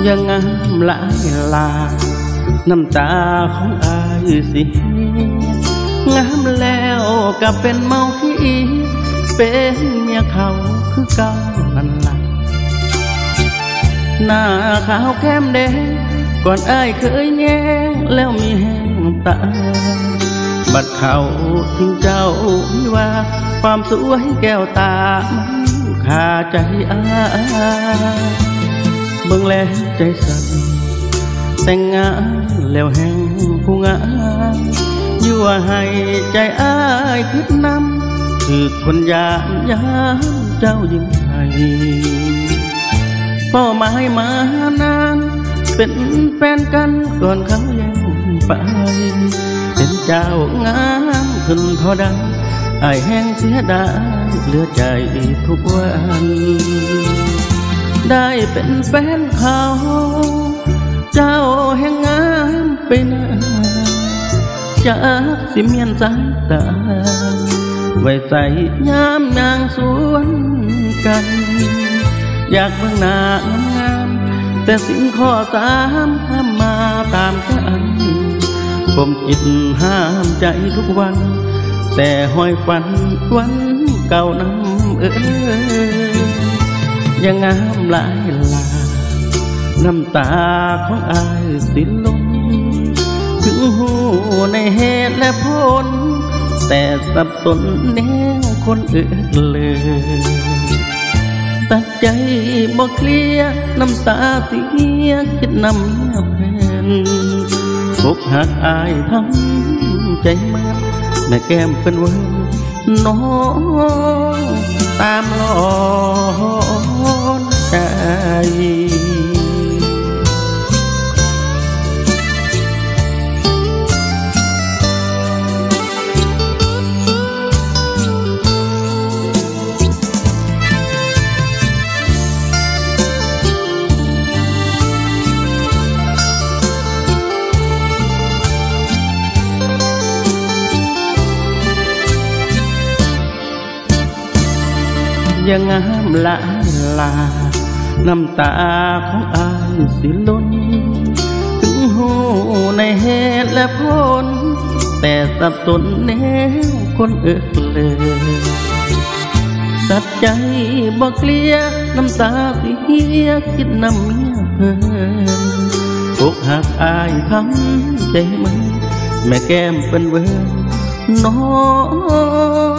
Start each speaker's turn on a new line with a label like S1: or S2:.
S1: ยังงามหลายลาน้ำตาของอายสิงามแล้วก็เป็นเมาขี้เป็นเมียเขาคือเก่านั่นล่ะหน้าขาวแก้มแดงก่อนอายเคยแย้งแล้วมีแห้งตาบัดเขาทิ้งเจ้าวิว่าความสวยแก้วตามันขาใจอายเบิ่งแล้วใจสั่นแต่งงานแล้วแห้งผู้งามยั่วให้ใจอายคิดนำคือคนยามเจ้ายิ่งให้เป้าหมายมานานเป็นแฟนกันก่อนเขาแย่งไปเป็นเจ้างามขึ้นเท่าใดอายแห้งเสียดายเหลือใจทุกวันได้เป็นแฟนเขาเจ้าแห่งงามไปนาจากสิเมียนสายตาไว้ใส่ยามนางสวนกันอยากเบิ่งหน้างามแต่สิ่งข้อสามห้ามมาตามกันผมจิตห้ามใจทุกวันแต่ห้อยฝันวันเก่าน้ำยังงามหลายลาน้ำตาของอายสิลงถึงหูในเหตุและผลแต่สับสนแนวคนอื่นเลยตัดใจบ่เคลียร์น้ำตาเสียคิดนำเมียแฟนอกหักอายทำใจเมื่อแม่แก้มเป็นวันน้องตามหลอนใจยังงามหลายลาน้ำตาของอายสิล้นถึงหูในเหตุและผลแต่สับสนแนวคนอื่นเลยตัดใจบ่เคลียร์น้ำตาเสียคิดนำเมียเพิ่นอกหักอายทำใจมันแม่แก้มเป็นเวิร์นน้อง